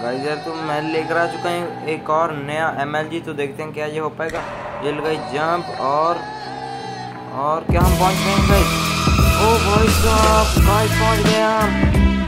Guys यार तो मैं लेकर आ चुका हूँ एक और नया MLG। तो देखते हैं क्या ये हो पाएगा। ये लगाई जंप और क्या हम पहुंच गए गाइस। ओ भाई साहब गाइस पहुंच गए हम।